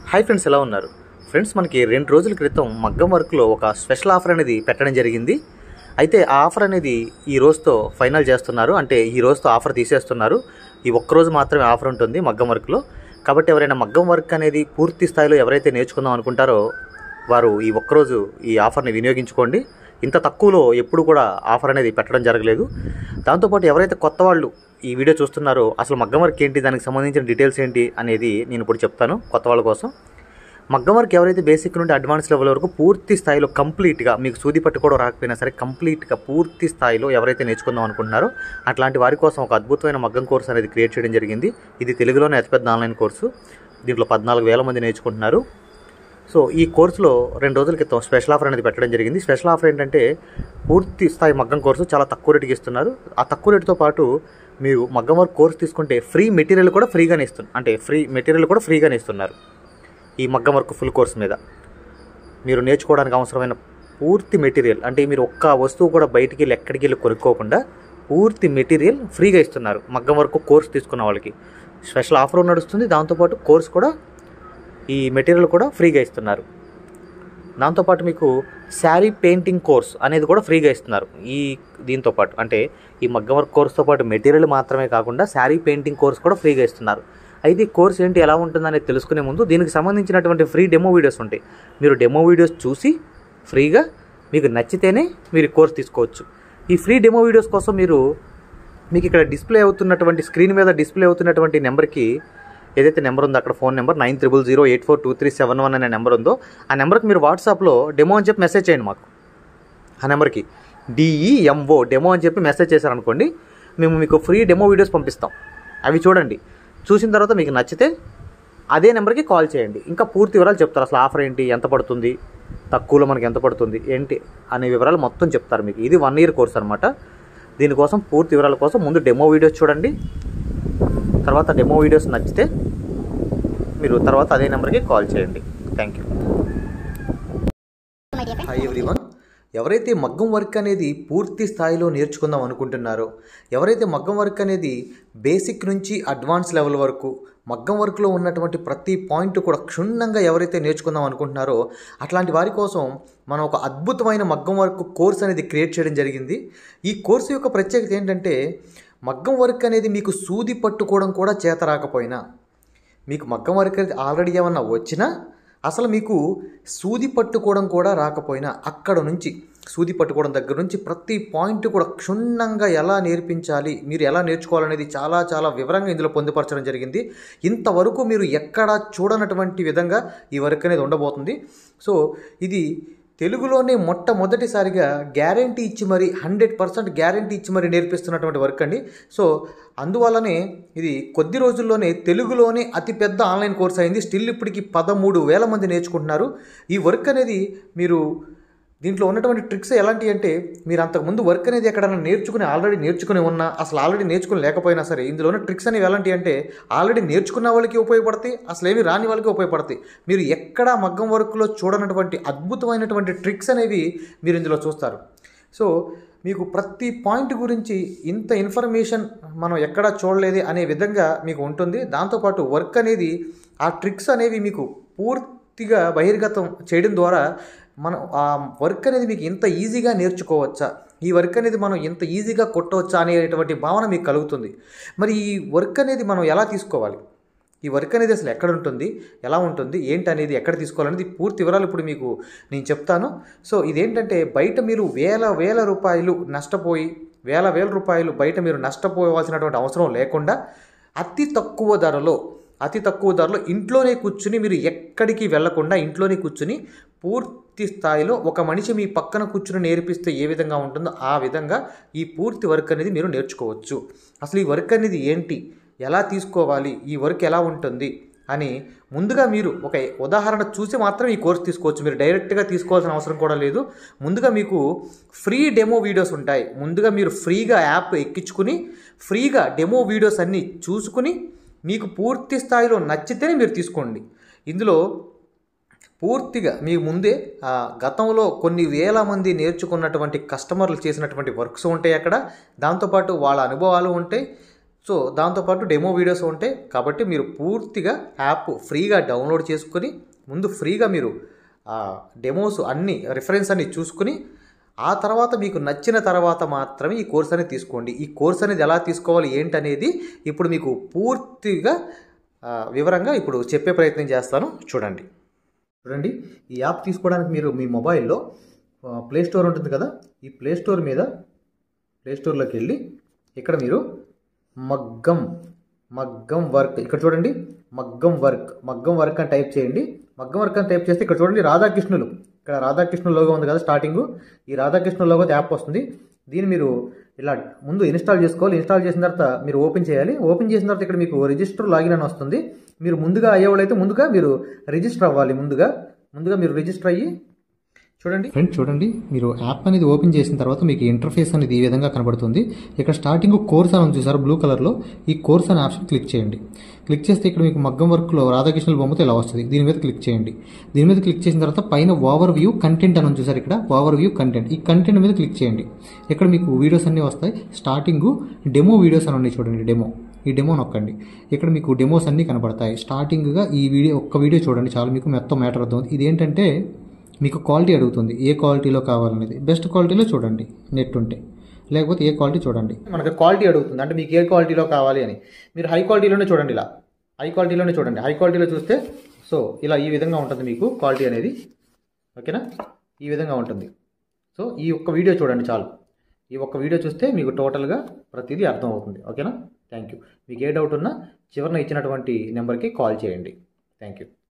Hi friends, ఎలా ఉన్నారు friends? మనకి 2 రోజుల క్రితం మగ్గం వర్క్లో ఒక స్పెషల్ ఆఫర్ అనేది పెట్టడం జరిగింది. అయితే ఆ ఆఫర్ అనేది ఈ రోజుతో ఫైనల్ చేస్తున్నారు. అంటే ఈ రోజుతో ఆఫర్ తీసేస్తున్నారు. ఈ ఒక్కరోజు మాత్రమే ఆఫర్ ఉంటుంది మగ్గం వర్క్లో. కాబట్టి ఎవరైనా మగ్గం వర్క్ అనేది పూర్తి స్థాయిలో ఎవరైతే నేర్చుకుందాం అనుకుంటారో వారు ఈ ఒక్కరోజు ఈ ఆఫర్ని వినియోగించుకోండి. ఇంత తక్కువలో ఎప్పుడు కూడా ఆఫర్ అనేది పెట్టడం జరగలేదు. దాంతోపాటు ఎవరైతే కొత్త వాళ్ళు ఈ వీడియో చూస్తున్నారో అసలు మగ్గం వర్క్ ఏంటి, దానికి సంబంధించిన డీటెయిల్స్ ఏంటి అనేది నేను ఇప్పుడు చెప్తాను కొత్త వాళ్ళ కోసం. మగ్గం వర్క్ ఎవరైతే బేసిక్ నుండి అడ్వాన్స్ లెవెల్ వరకు పూర్తి స్థాయిలో కంప్లీట్గా, మీకు సూది పట్టు కూడా రాకపోయినా సరే కంప్లీట్గా పూర్తి స్థాయిలో ఎవరైతే నేర్చుకుందాం అనుకుంటున్నారో అట్లాంటి వారి కోసం ఒక అద్భుతమైన మగ్గం కోర్సు అనేది క్రియేట్ చేయడం జరిగింది. ఇది తెలుగులోనే అతిపెద్ద ఆన్లైన్ కోర్సు. దీంట్లో 14,000 మంది నేర్చుకుంటున్నారు. సో ఈ కోర్సులో 2 రోజుల క్రితం స్పెషల్ ఆఫర్ అనేది పెట్టడం జరిగింది. స్పెషల్ ఆఫర్ ఏంటంటే పూర్తి స్థాయి మగ్గం కోర్సు చాలా తక్కువ రేటుకి ఇస్తున్నారు. ఆ తక్కువ రేటుతో పాటు మీరు మగ్గం వర్క్ కోర్సు తీసుకుంటే ఫ్రీ మెటీరియల్ కూడా ఫ్రీగానే ఇస్తున్నారు. అంటే ఫ్రీ మెటీరియల్ కూడా ఫ్రీగానే ఇస్తున్నారు. ఈ మగ్గం వర్క్ ఫుల్ కోర్స్ మీద మీరు నేర్చుకోవడానికి అవసరమైన పూర్తి మెటీరియల్, అంటే మీరు ఒక్క వస్తువు కూడా బయటికి వెళ్ళి ఎక్కడికి వెళ్ళి కొనుక్కోకుండా పూర్తి మెటీరియల్ ఫ్రీగా ఇస్తున్నారు. మగ్గం వర్క్ కోర్స్ తీసుకున్న వాళ్ళకి స్పెషల్ ఆఫర్ నడుస్తుంది. దాంతోపాటు కోర్స్ కూడా, ఈ మెటీరియల్ కూడా ఫ్రీగా ఇస్తున్నారు. దాంతోపాటు మీకు శారీ పెయింటింగ్ కోర్స్ అనేది కూడా ఫ్రీగా ఇస్తున్నారు. దీంతో పాటు అంటే ఈ మగ్గం వర్క్ కోర్సుతో పాటు మెటీరియల్ మాత్రమే కాకుండా శారీ పెయింటింగ్ కోర్స్ కూడా ఫ్రీగా ఇస్తున్నారు. అయితే ఈ కోర్స్ ఏంటి, ఎలా ఉంటుందనేది తెలుసుకునే ముందు దీనికి సంబంధించినటువంటి ఫ్రీ డెమో వీడియోస్ ఉంటాయి. మీరు డెమో వీడియోస్ చూసి ఫ్రీగా మీకు నచ్చితేనే మీరు కోర్స్ తీసుకోవచ్చు. ఈ ఫ్రీ డెమో వీడియోస్ కోసం మీకు ఇక్కడ డిస్ప్లే అవుతున్నటువంటి స్క్రీన్ మీద డిస్ప్లే అవుతున్నటువంటి నెంబర్కి, ఏదైతే నెంబర్ ఉందో అక్కడ ఫోన్ నెంబర్ 90084237 అనే నెంబర్ ఉందో ఆ నెంబర్కి మీరు వాట్సాప్లో డెమో అని చెప్పి మెసేజ్ చేయండి. మాకు ఆ నెంబర్కి DEMO డెమో అని చెప్పి మెసేజ్ చేశారనుకోండి, మేము మీకు ఫ్రీ డెమో వీడియోస్ పంపిస్తాం. అవి చూడండి. చూసిన తర్వాత మీకు నచ్చితే అదే నెంబర్కి కాల్ చేయండి. ఇంకా పూర్తి వివరాలు చెప్తారు. అసలు ఆఫర్ ఏంటి, ఎంత పడుతుంది, తక్కువలో మనకి ఎంత పడుతుంది ఏంటి అనే వివరాలు మొత్తం చెప్తారు మీకు. ఇది 1 year కోర్స్ అనమాట. దీనికోసం పూర్తి వివరాల కోసం ముందు డెమో వీడియోస్ చూడండి. తర్వాత డెమో వీడియోస్ నచ్చితే మీరు తర్వాత అదే నెంబర్కి కాల్ చేయండి. Thank you. Hi everyone. ఎవరైతే మగ్గం వర్క్ అనేది పూర్తి స్థాయిలో నేర్చుకుందాం అనుకుంటున్నారో, ఎవరైతే మగ్గం వర్క్ అనేది బేసిక్ నుంచి అడ్వాన్స్ లెవెల్ వరకు మగ్గం వర్క్లో ఉన్నటువంటి ప్రతి పాయింట్ కూడా క్షుణ్ణంగా ఎవరైతే నేర్చుకుందాం అనుకుంటున్నారో అట్లాంటి వారి కోసం మనం ఒక అద్భుతమైన మగ్గం వర్క్ కోర్స్ అనేది క్రియేట్ చేయడం జరిగింది. ఈ కోర్సు యొక్క ప్రత్యేకత ఏంటంటే, మగ్గం వర్క్ అనేది మీకు సూది పట్టుకోవడం కూడా చేత రాకపోయినా, మీకు మగ్గం వర్క్ అనేది ఆల్రెడీ ఏమన్నా వచ్చినా, అసలు మీకు సూది పట్టుకోవడం కూడా రాకపోయినా, అక్కడ నుంచి సూది పట్టుకోవడం దగ్గర నుంచి ప్రతి పాయింట్ కూడా క్షుణ్ణంగా ఎలా నేర్పించాలి, మీరు ఎలా నేర్చుకోవాలనేది చాలా చాలా వివరంగా ఇందులో పొందుపరచడం జరిగింది. ఇంతవరకు మీరు ఎక్కడా చూడనటువంటి విధంగా ఈ వర్క్ అనేది ఉండబోతుంది. సో ఇది తెలుగులోనే మొట్టమొదటిసారిగా గ్యారంటీ ఇచ్చి మరి 100% గ్యారంటీ ఇచ్చి మరి నేర్పిస్తున్నటువంటి వర్క్ అండి. సో అందువల్లనే ఇది కొద్ది రోజుల్లోనే తెలుగులోనే అతిపెద్ద ఆన్లైన్ కోర్స్ అయింది. స్టిల్ ఇప్పటికి 13,000 మంది నేర్చుకుంటున్నారు. ఈ వర్క్ అనేది మీరు దీంట్లో ఉన్నటువంటి ట్రిక్స్ ఎలాంటివి అంటే, మీరు అంతకుముందు వర్క్ అనేది ఎక్కడైనా ఆల్రెడీ నేర్చుకుని ఉన్నా, అసలు ఆల్రెడీ నేర్చుకుని లేకపోయినా సరే, ఇందులో ఉన్న ట్రిక్స్ అనేవి ఎలాంటివి అంటే ఆల్రెడీ నేర్చుకున్న వాళ్ళకి ఉపయోగపడతాయి, అసలు ఏమి రాని వాళ్ళకి ఉపయోగపడతాయి. మీరు ఎక్కడా మగ్గం వర్క్లో చూడనటువంటి అద్భుతమైనటువంటి ట్రిక్స్ అనేవి మీరు ఇందులో చూస్తారు. సో మీకు ప్రతి పాయింట్ గురించి ఇంత ఇన్ఫర్మేషన్ మనం ఎక్కడా చూడలేదే అనే విధంగా మీకు ఉంటుంది. దాంతోపాటు వర్క్ అనేది, ఆ ట్రిక్స్ అనేవి మీకు పూర్తిగా బహిర్గతం చేయడం ద్వారా మనం ఆ వర్క్ అనేది మీకు ఇంత ఈజీగా నేర్చుకోవచ్చా, ఈ వర్క్ అనేది మనం ఇంత ఈజీగా కొట్టవచ్చా అనేటువంటి భావన మీకు కలుగుతుంది. మరి ఈ వర్క్ అనేది మనం ఎలా తీసుకోవాలి, ఈ వర్క్ అనేది అసలు ఎక్కడ ఉంటుంది, ఎలా ఉంటుంది, ఏంటి అనేది ఎక్కడ తీసుకోవాలనేది పూర్తి వివరాలు ఇప్పుడు మీకు నేను చెప్తాను. సో ఇదేంటంటే, బయట మీరు వేల రూపాయలు నష్టపోయి, వేల రూపాయలు బయట మీరు నష్టపోవాల్సినటువంటి అవసరం లేకుండా అతి తక్కువ ధరలో ఇంట్లోనే కూర్చుని, మీరు ఎక్కడికి వెళ్లకుండా ఇంట్లోనే కూర్చుని పూర్తి స్థాయిలో ఒక మనిషి మీ పక్కన కూర్చుని నేర్పిస్తే ఏ విధంగా ఉంటుందో ఆ విధంగా ఈ పూర్తి వర్క్ అనేది మీరు నేర్చుకోవచ్చు. అసలు ఈ వర్క్ అనేది ఏంటి, ఎలా తీసుకోవాలి, ఈ వర్క్ ఎలా ఉంటుంది అని ముందుగా మీరు ఒక ఉదాహరణ చూసి మాత్రం ఈ కోర్స్ తీసుకోవచ్చు. మీరు డైరెక్ట్గా తీసుకోవాల్సిన అవసరం కూడా లేదు. ముందుగా మీకు ఫ్రీ డెమో వీడియోస్ ఉంటాయి. ముందుగా మీరు ఫ్రీగా యాప్ ఎక్కించుకుని ఫ్రీగా డెమో వీడియోస్ అన్నీ చూసుకుని మీకు పూర్తి స్థాయిలో నచ్చితేనే మీరు తీసుకోండి. ఇందులో పూర్తిగా మీ ముందే గతంలో కొన్ని వేల మంది నేర్చుకున్నటువంటి కస్టమర్లు చేసినటువంటి వర్క్స్ ఉంటాయి అక్కడ. దాంతోపాటు వాళ్ళ అనుభవాలు ఉంటాయి. సో దాంతోపాటు డెమో వీడియోస్ ఉంటాయి కాబట్టి మీరు పూర్తిగా యాప్ ఫ్రీగా డౌన్లోడ్ చేసుకొని ముందు ఫ్రీగా మీరు డెమోస్ అన్ని రిఫరెన్స్ అన్ని చూసుకుని ఆ తర్వాత మీకు నచ్చిన తర్వాత మాత్రమే ఈ కోర్స్ అనేది తీసుకోండి. ఈ కోర్స్ అనేది ఎలా తీసుకోవాలి ఏంటనేది ఇప్పుడు మీకు పూర్తిగా వివరంగా ఇప్పుడు చెప్పే ప్రయత్నం చేస్తాను. చూడండి. ఈ యాప్ తీసుకోవడానికి మీరు మీ మొబైల్లో ప్లే స్టోర్ ఉంటుంది కదా, ఈ ప్లే స్టోర్లోకి వెళ్ళి ఇక్కడ మీరు మగ్గం వర్క్ ఇక్కడ చూడండి, మగ్గం వర్క్ అని టైప్ చేయండి. మగ్గం వర్క్ అని టైప్ చేస్తే ఇక్కడ చూడండి ఇక్కడ రాధాకృష్ణుల లోగో ఉంది కదా స్టార్టింగ్, ఈ రాధాకృష్ణుల లోగో యాప్ వస్తుంది. దీన్ని మీరు ఇలా ముందు ఇన్స్టాల్ చేసుకోవాలి. ఇన్స్టాల్ చేసిన తర్వాత మీరు ఓపెన్ చేయాలి. ఓపెన్ చేసిన తర్వాత ఇక్కడ మీకు రిజిస్టర్ లాగిన్ అని వస్తుంది. మీరు ముందుగా అయ్యేవాళ్ళైతే ముందుగా మీరు రిజిస్టర్ అవ్వాలి. ముందుగా మీరు రిజిస్టర్ అయ్యి చూడండి మీరు యాప్ అనేది ఓపెన్ చేసిన తర్వాత మీకు ఇంటర్ఫేస్ అనేది ఈ విధంగా కనబడుతుంది. ఇక్కడ స్టార్టింగ్ కోర్స్ అని చూసారు బ్లూ కలర్లో, ఈ కోర్స్ అనే ఆప్షన్ క్లిక్ చేయండి. క్లిక్ చేస్తే ఇక్కడ మీకు మగ్గం వర్క్లో రాధాకృష్ణుల బొమ్మతో ఇలా వస్తుంది. దీని మీద క్లిక్ చేయండి. దీని మీద క్లిక్ చేసిన తర్వాత పైన ఓవర్ వ్యూ కంటెంట్ అని చూసారు, ఇక్కడ ఓవర్ వ్యూ కంటెంట్, ఈ కంటెంట్ మీద క్లిక్ చేయండి. ఇక్కడ మీకు వీడియోస్ అన్నీ వస్తాయి. స్టార్టింగ్ డెమో వీడియోస్ అని ఉన్నాయి చూడండి, ఈ డెమో నొక్కండి. ఇక్కడ మీకు డెమోస్ అన్నీ కనబడతాయి. స్టార్టింగ్గా ఈ ఒక్క వీడియో చూడండి చాలు, మీకు మొత్తం మ్యాటర్ అవుతుంది. ఇది ఏంటంటే మీకు క్వాలిటీ అడుగుతుంది, ఏ క్వాలిటీలో కావాలనేది. బెస్ట్ క్వాలిటీలో చూడండి నెట్ ఉంటే, లేకపోతే ఏ క్వాలిటీ చూడండి. మనకు క్వాలిటీ అడుగుతుంది అంటే మీకు ఏ క్వాలిటీలో కావాలి అని. మీరు హై క్వాలిటీలోనే చూడండి, హై క్వాలిటీలో చూస్తే సో ఇలా ఈ విధంగా ఉంటుంది మీకు క్వాలిటీ అనేది. ఓకేనా, ఈ విధంగా ఉంటుంది. సో ఈ ఒక్క వీడియో చూడండి చాలు. ఈ ఒక్క వీడియో చూస్తే మీకు టోటల్గా ప్రతిదీ అర్థం అవుతుంది. ఓకేనా, థ్యాంక్ యూ. మీకు ఏ డౌట్ ఉన్నా చివరిన ఇచ్చినటువంటి నెంబర్కి కాల్ చేయండి. Thank you.